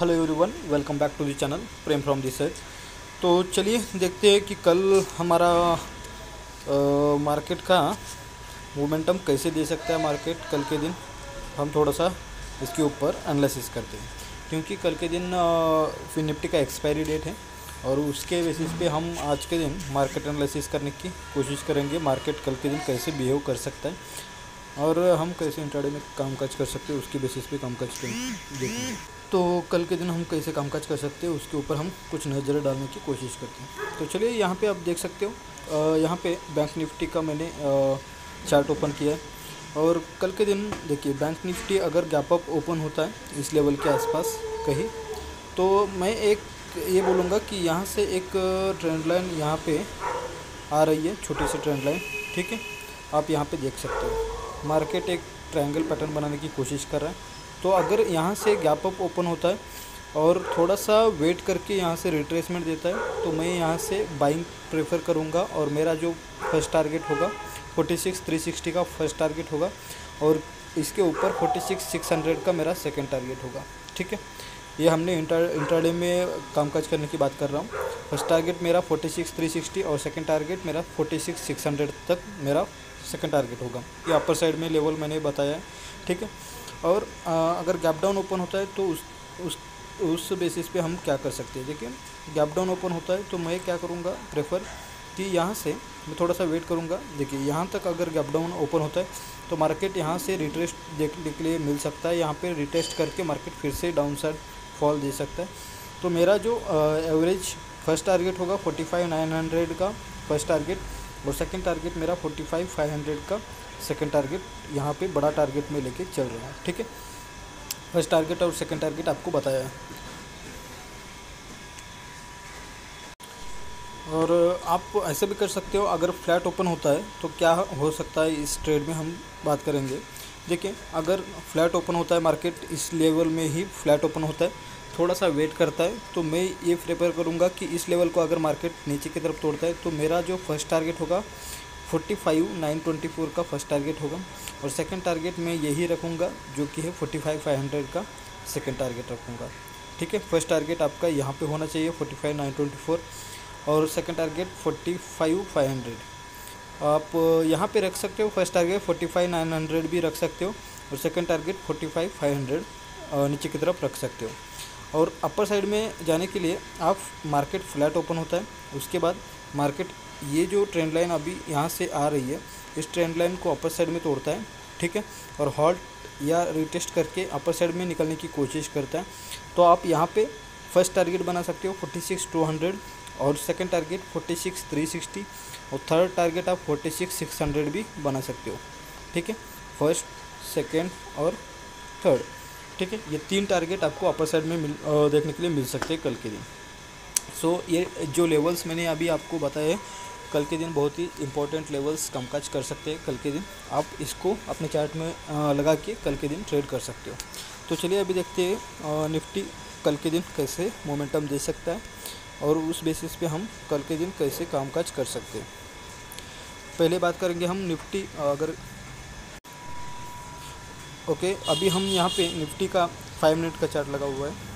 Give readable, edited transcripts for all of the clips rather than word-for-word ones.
Hello everyone, welcome back to the channel Prem from this side. तो चलिए देखते हैं कि कल हमारा मार्केट का मोमेंटम कैसे दे सकता है। मार्केट कल के दिन हम थोड़ा सा इसके ऊपर एनालिसिस करते हैं, क्योंकि कल के दिन फिर निफ्टी का एक्सपायरी डेट है और उसके बेसिस पे हम आज के दिन मार्केट एनालिसिस करने की कोशिश करेंगे। मार्केट कल के दिन कैसे बिहेव कर सकता है और हम कैसे इंट्राडे में कामकाज कर सकते हैं, उसके बेसिस पे कामकाज देखेंगे। तो कल के दिन हम कैसे कामकाज कर सकते हैं उसके ऊपर हम कुछ नज़रें डालने की कोशिश करते हैं। तो चलिए यहाँ पे आप देख सकते हो, यहाँ पे बैंक निफ्टी का मैंने चार्ट ओपन किया है और कल के दिन देखिए बैंक निफ्टी अगर गैप अप ओपन होता है इस लेवल के आसपास कहीं, तो मैं एक ये बोलूँगा कि यहाँ से एक ट्रेंड लाइन यहाँ पे आ रही है, छोटी सी ट्रेंड लाइन। ठीक है, आप यहाँ पे देख सकते हो मार्केट एक ट्रायंगल पैटर्न बनाने की कोशिश कर रहा है। तो अगर यहाँ से गैप अप ओपन होता है और थोड़ा सा वेट करके यहाँ से रिट्रेसमेंट देता है तो मैं यहाँ से बाइंग प्रेफर करूँगा और मेरा जो फर्स्ट टारगेट होगा 46,360 का फर्स्ट टारगेट होगा और इसके ऊपर 46,600 का मेरा सेकंड टारगेट होगा। ठीक है, ये हमने इंट्राडे में कामकाज करने की बात कर रहा हूँ। फर्स्ट टारगेट मेरा 46,360 और सेकंड टारगेट मेरा 46,600 तक मेरा सेकंड टारगेट होगा। ये अपर साइड में लेवल मैंने बताया है। ठीक है, और अगर गैप डाउन ओपन होता है तो उस बेसिस पे हम क्या कर सकते हैं। देखिए गैप डाउन ओपन होता है तो मैं क्या करूँगा प्रेफर कि यहाँ से मैं थोड़ा सा वेट करूँगा। देखिए यहाँ तक अगर गैप डाउन ओपन होता है तो मार्केट यहाँ से रिटेस्ट देखने के लिए मिल सकता है। यहाँ पे रिटेस्ट करके मार्केट फिर से डाउन साइड फॉल दे सकता है। तो मेरा जो एवरेज फर्स्ट टारगेट होगा 45,900 का फर्स्ट टारगेट और सेकंड टारगेट मेरा 45,500 का सेकंड टारगेट, यहाँ पे बड़ा टारगेट में लेके चल रहा है। ठीक है, फर्स्ट टारगेट और सेकंड टारगेट आपको बताया है। और आप ऐसे भी कर सकते हो, अगर फ्लैट ओपन होता है तो क्या हो सकता है इस ट्रेड में हम बात करेंगे। देखिए अगर फ्लैट ओपन होता है मार्केट इस लेवल में ही फ्लैट ओपन होता है, थोड़ा सा वेट करता है, तो मैं ये प्रेफर करूँगा कि इस लेवल को अगर मार्केट नीचे की तरफ तोड़ता है तो मेरा जो फर्स्ट टारगेट होगा 45,924 का फर्स्ट टारगेट होगा और सेकंड टारगेट मैं यही रखूँगा जो कि है 45,500 का सेकंड टारगेट रखूँगा। ठीक है, फर्स्ट टारगेट आपका यहाँ पे होना चाहिए 45,924 और सेकंड टारगेट 45,500। आप यहाँ पे रख सकते हो, फर्स्ट टारगेट 45,900 भी रख सकते हो और सेकंड टारगेट 45,500 नीचे की तरफ रख सकते हो। और अपर साइड में जाने के लिए आप मार्केट फ्लैट ओपन होता है, उसके बाद मार्केट ये जो ट्रेंड लाइन अभी यहाँ से आ रही है इस ट्रेंड लाइन को अपर साइड में तोड़ता है। ठीक है, और हॉल्ट या रिटेस्ट करके अपर साइड में निकलने की कोशिश करता है। तो आप यहाँ पे फर्स्ट टारगेट बना सकते हो 46,200 और सेकंड टारगेट 46,360 और थर्ड टारगेट आप 46,600 भी बना सकते हो। ठीक है, फर्स्ट सेकेंड और थर्ड। ठीक है, ये तीन टारगेट आपको अपर साइड में देखने के लिए मिल सकते हैं कल के दिन। सो ये जो लेवल्स मैंने अभी आपको बताए कल के दिन बहुत ही इंपॉर्टेंट लेवल्स कामकाज कर सकते हैं कल के दिन। आप इसको अपने चार्ट में लगा के कल के दिन ट्रेड कर सकते हो। तो चलिए अभी देखते हैं निफ्टी कल के दिन कैसे मोमेंटम दे सकता है और उस बेसिस पे हम कल के दिन कैसे कामकाज कर सकते हैं। पहले बात करेंगे हम निफ्टी अगर ओके, अभी हम यहाँ पे निफ्टी का 5 मिनट का चार्ट लगा हुआ है।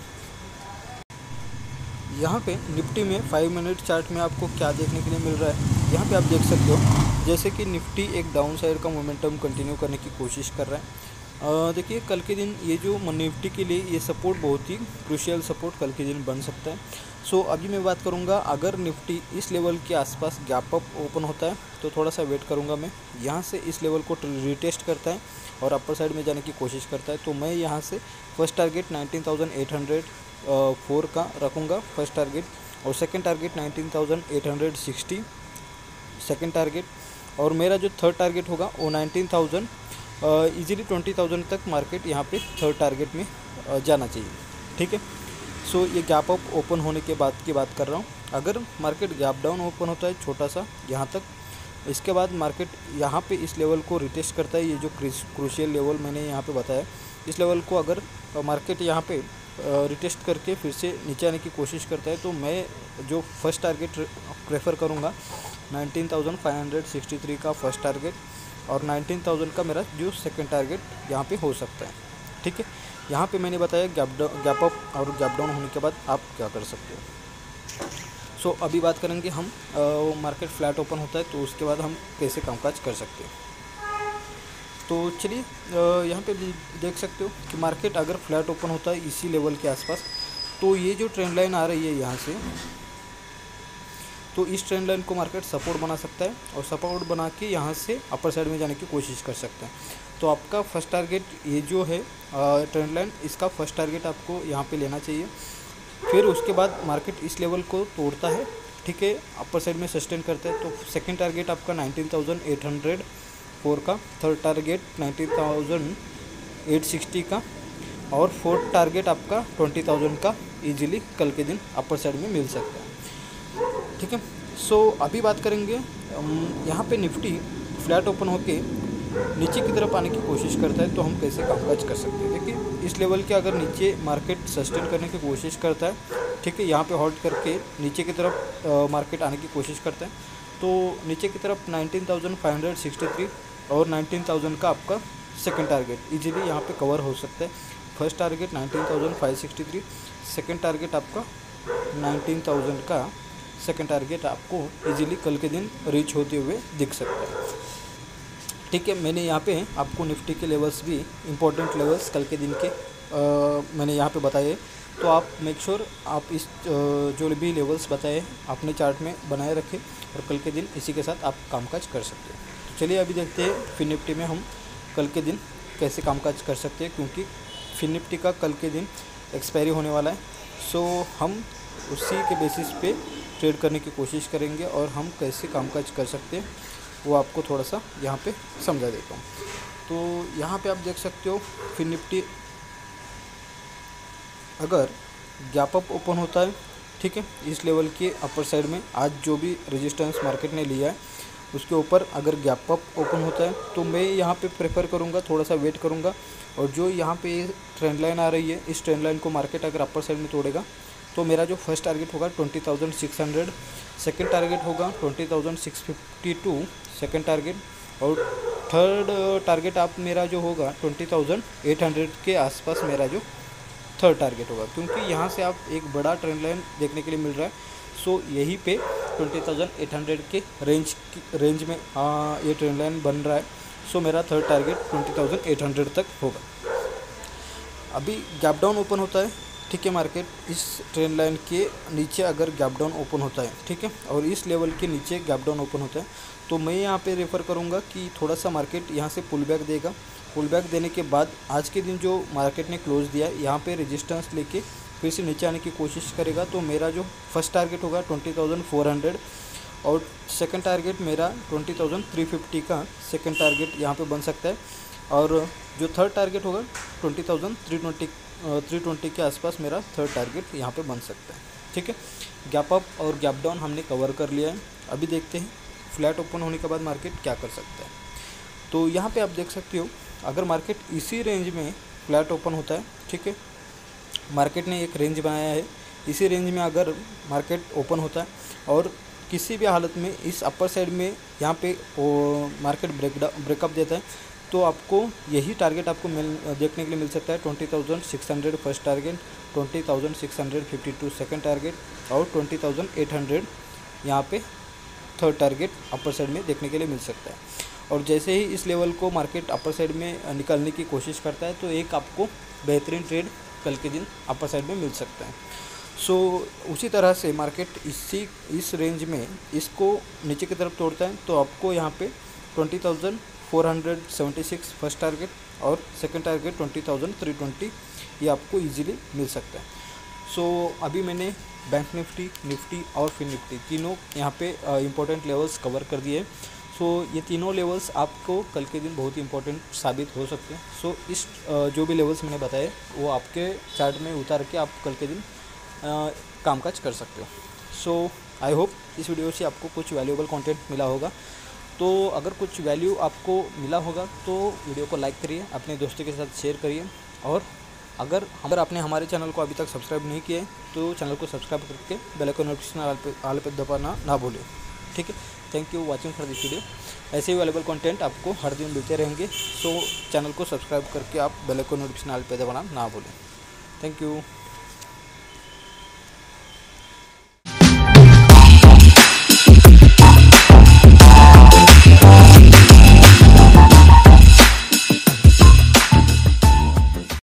यहाँ पे निफ्टी में 5 मिनट चार्ट में आपको क्या देखने के लिए मिल रहा है, यहाँ पे आप देख सकते हो जैसे कि निफ्टी एक डाउन साइड का मोमेंटम कंटिन्यू करने की कोशिश कर रहा है। देखिए कल के दिन ये जो निफ्टी के लिए ये सपोर्ट बहुत ही क्रूशियल सपोर्ट कल के दिन बन सकता है। सो अभी मैं बात करूँगा, अगर निफ्टी इस लेवल के आसपास गैप अप ओपन होता है तो थोड़ा सा वेट करूँगा मैं। यहाँ से इस लेवल को रिटेस्ट करता है और अपर साइड में जाने की कोशिश करता है तो मैं यहाँ से फर्स्ट टारगेट 19,804 का रखूँगा फर्स्ट टारगेट और सेकंड टारगेट 19,860 सेकंड टारगेट और मेरा जो थर्ड टारगेट होगा वो 19,000 ईजिली 20,000 तक मार्केट यहाँ पे थर्ड टारगेट में जाना चाहिए। ठीक है, सो ये गैप अप ओपन होने के बाद की बात कर रहा हूँ। अगर मार्केट गैप डाउन ओपन होता है छोटा सा यहाँ तक, इसके बाद मार्केट यहाँ पे इस लेवल को रिटेस्ट करता है, ये जो क्रूशियल लेवल मैंने यहाँ पे बताया इस लेवल को अगर मार्केट यहाँ पे रिटेस्ट करके फिर से नीचे आने की कोशिश करता है तो मैं जो फर्स्ट टारगेट प्रेफर करूँगा 19,563 का फर्स्ट टारगेट और 19,000 का मेरा जो सेकंड टारगेट यहाँ पे हो सकता है। ठीक है, यहाँ पे मैंने बताया गैप अप और गैप डाउन होने के बाद आप क्या कर सकते हो। सो अभी बात करेंगे हम मार्केट फ्लैट ओपन होता है तो उसके बाद हम कैसे कामकाज कर सकते हैं। तो चलिए यहाँ पे देख सकते हो कि मार्केट अगर फ्लैट ओपन होता है इसी लेवल के आसपास, तो ये जो ट्रेंड लाइन आ रही है यहाँ से, तो इस ट्रेंड लाइन को मार्केट सपोर्ट बना सकता है और सपोर्ट बना के यहाँ से अपर साइड में जाने की कोशिश कर सकता है। तो आपका फर्स्ट टारगेट ये जो है ट्रेंड लाइन, इसका फर्स्ट टारगेट आपको यहाँ पे लेना चाहिए। फिर उसके बाद मार्केट इस लेवल को तोड़ता है, ठीक है, अपर साइड में सस्टेन करता है, तो सेकंड टारगेट आपका 19,804 का, थर्ड टारगेट 19,860 का और फोर्थ टारगेट आपका 20,000 का इजीली कल के दिन अपर साइड में मिल सकता है, ठीक है। सो अभी बात करेंगे यहाँ पे निफ्टी फ्लैट ओपन होके नीचे की तरफ आने की कोशिश करता है तो हम कैसे कामकाज कर सकते हैं। देखिए इस लेवल के अगर नीचे मार्केट सस्टेन करने की कोशिश करता है, ठीक है, यहाँ पे होल्ड करके नीचे की तरफ मार्केट आने की कोशिश करता है, तो नीचे की तरफ 19,563 और 19,000 का आपका सेकंड टारगेट इजीली यहाँ पे कवर हो सकता है। फर्स्ट टारगेट 19,563, सेकंड टारगेट आपका 19,000 का सेकंड टारगेट आपको इजीली कल के दिन रीच होते हुए दिख सकता है, ठीक है। मैंने यहाँ पे आपको निफ्टी के लेवल्स भी इम्पोर्टेंट लेवल्स कल के दिन के मैंने यहाँ पे बताए, तो आप मेक श्योर आप इस जो भी लेवल्स बताए अपने चार्ट में बनाए रखें और कल के दिन इसी के साथ आप कामकाज कर सकते हैं। तो चलिए अभी देखते हैं फिन निफ्टी में हम कल के दिन कैसे कामकाज कर सकते हैं, क्योंकि फिन निफ्टी का कल के दिन एक्सपायरी होने वाला है। सो हम उसी के बेसिस पे ट्रेड करने की कोशिश करेंगे और हम कैसे कामकाज कर सकते हैं वो आपको थोड़ा सा यहाँ पे समझा देता हूँ। तो यहाँ पे आप देख सकते हो फिन निफ्टी अगर गैप अप ओपन होता है, ठीक है, इस लेवल के अपर साइड में आज जो भी रेजिस्टेंस मार्केट ने लिया है उसके ऊपर अगर गैप अप ओपन होता है तो मैं यहाँ पे प्रेफर करूँगा, थोड़ा सा वेट करूँगा, और जो यहाँ पे ट्रेंड लाइन आ रही है इस ट्रेंड लाइन को मार्केट अगर अपर साइड में तोड़ेगा तो मेरा जो फर्स्ट टारगेट होगा 20,600, सेकंड टारगेट होगा 20,652 सेकंड टारगेट, और थर्ड टारगेट आप मेरा जो होगा 20,800 के आसपास मेरा जो थर्ड टारगेट होगा, क्योंकि यहाँ से आप एक बड़ा ट्रेंड लाइन देखने के लिए मिल रहा है। सो यहीं पे 20,800 के रेंज में ये ट्रेंड लाइन बन रहा है। सो मेरा थर्ड टारगेट 20,800 तक होगा। अभी गैप डाउन ओपन होता है, ठीक है, मार्केट इस ट्रेंड लाइन के नीचे अगर गैप डाउन ओपन होता है, ठीक है, और इस लेवल के नीचे गैप डाउन ओपन होता है तो मैं यहाँ पे रेफ़र करूँगा कि थोड़ा सा मार्केट यहाँ से पुल बैक देगा। पुल बैक देने के बाद आज के दिन जो मार्केट ने क्लोज दिया यहाँ पे रेजिस्टेंस लेके फिर से नीचे आने की कोशिश करेगा, तो मेरा जो फर्स्ट टारगेट होगा 20,400 और सेकंड टारगेट मेरा 20,350 का सेकंड टारगेट यहाँ पे बन सकता है, और जो थर्ड टारगेट होगा 20,320 के आसपास मेरा थर्ड टारगेट यहाँ पे बन सकता है, ठीक है। गैप अप और गैप डाउन हमने कवर कर लिया है। अभी देखते हैं फ्लैट ओपन होने के बाद मार्केट क्या कर सकता है। तो यहाँ पे आप देख सकते हो अगर मार्केट इसी रेंज में फ्लैट ओपन होता है, ठीक है, मार्केट ने एक रेंज बनाया है, इसी रेंज में अगर मार्केट ओपन होता है और किसी भी हालत में इस अपर साइड में यहाँ पे मार्केट ब्रेकअप देता है तो आपको यही टारगेट आपको देखने के लिए मिल सकता है 20,600 फर्स्ट टारगेट, 20,652 सेकंड टारगेट और 20,800 यहाँ पे थर्ड टारगेट अपर साइड में देखने के लिए मिल सकता है। और जैसे ही इस लेवल को मार्केट अपर साइड में निकालने की कोशिश करता है तो एक आपको बेहतरीन ट्रेड कल के दिन अपर साइड में मिल सकता है। सो उसी तरह से मार्केट इस रेंज में इसको नीचे की तरफ तोड़ता है तो आपको यहाँ पे 20,476 फर्स्ट टारगेट और सेकंड टारगेट 20,320 ये आपको इजीली मिल सकता है। सो अभी मैंने बैंक निफ्टी और फिन निफ्टी तीनों यहाँ पे इम्पोर्टेंट लेवल्स कवर कर दिए। सो ये तीनों लेवल्स आपको कल के दिन बहुत ही इंपॉर्टेंट साबित हो सकते हैं। सो इस जो भी लेवल्स मैंने बताए वो आपके चार्ट में उतार के आप कल के दिन कामकाज कर सकते हो। सो आई होप इस वीडियो से आपको कुछ वैल्यूएबल कंटेंट मिला होगा। तो अगर कुछ वैल्यू आपको मिला होगा तो वीडियो को लाइक करिए, अपने दोस्तों के साथ शेयर करिए, और अगर आपने हमारे चैनल को अभी तक सब्सक्राइब नहीं किया है तो चैनल को सब्सक्राइब करके बेल आइकन नोटिफिकेशन ऑल पे दबाना ना भूलें, ठीक है। Thank you watching for this video. ऐसे ही अवेलेबल कंटेंट आपको हर दिन मिलते रहेंगे। सो चैनल को सब्सक्राइब करके आप बेल आइकन नोटिफिकेशन ऑल पे दबाना ना भूलें। Thank you.